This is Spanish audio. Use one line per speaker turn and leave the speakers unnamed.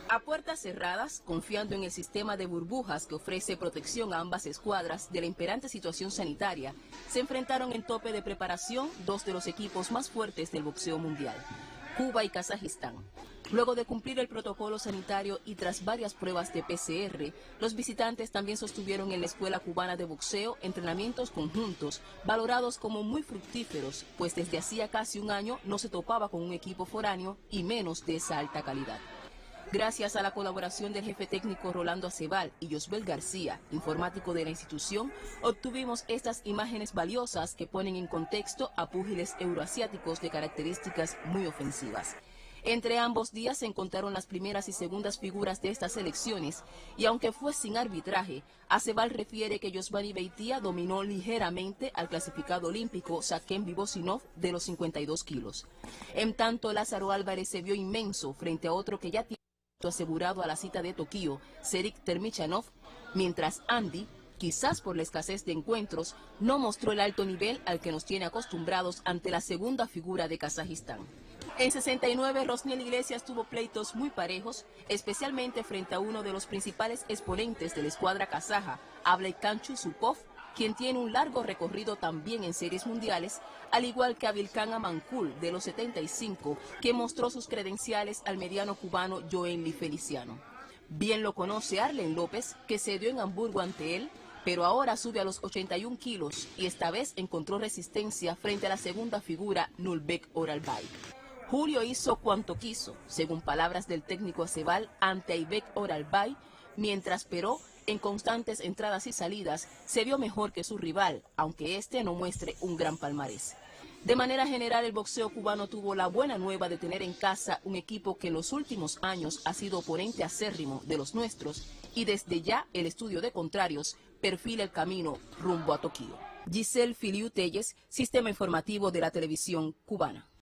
A puertas cerradas, confiando en el sistema de burbujas que ofrece protección a ambas escuadras de la imperante situación sanitaria, se enfrentaron en tope de preparación dos de los equipos más fuertes del boxeo mundial, Cuba y Kazajistán. Luego de cumplir el protocolo sanitario y tras varias pruebas de PCR, los visitantes también sostuvieron en la Escuela Cubana de Boxeo entrenamientos conjuntos, valorados como muy fructíferos, pues desde hacía casi un año no se topaba con un equipo foráneo y menos de esa alta calidad. Gracias a la colaboración del jefe técnico Rolando Acebal y Josbel García, informático de la institución, obtuvimos estas imágenes valiosas que ponen en contexto a púgiles euroasiáticos de características muy ofensivas. Entre ambos días se encontraron las primeras y segundas figuras de estas selecciones y aunque fue sin arbitraje, Acebal refiere que Yosvani Beitia dominó ligeramente al clasificado olímpico Saken Bibosinov de los 52 kilos. En tanto, Lázaro Álvarez se vio inmenso frente a otro que ya tiene asegurado a la cita de Tokio, Serik Termichanov, mientras Andy, quizás por la escasez de encuentros, no mostró el alto nivel al que nos tiene acostumbrados ante la segunda figura de Kazajistán. En 69, Rosniel Iglesias tuvo pleitos muy parejos, especialmente frente a uno de los principales exponentes de la escuadra kazaja, Ablaykan Chusupov, quien tiene un largo recorrido también en series mundiales, al igual que Avilkan Amancul, de los 75, que mostró sus credenciales al mediano cubano Joenly Feliciano. Bien lo conoce Arlen López, que se dio en Hamburgo ante él, pero ahora sube a los 81 kilos y esta vez encontró resistencia frente a la segunda figura, Nulbek Oralbay. Julio hizo cuanto quiso, según palabras del técnico Acebal, ante Aybek Oralbay, mientras Peró, en constantes entradas y salidas, se vio mejor que su rival, aunque este no muestre un gran palmarés. De manera general, el boxeo cubano tuvo la buena nueva de tener en casa un equipo que en los últimos años ha sido oponente acérrimo de los nuestros y desde ya el estudio de contrarios perfila el camino rumbo a Tokio. Giselle Filiu Telles, Sistema Informativo de la Televisión Cubana.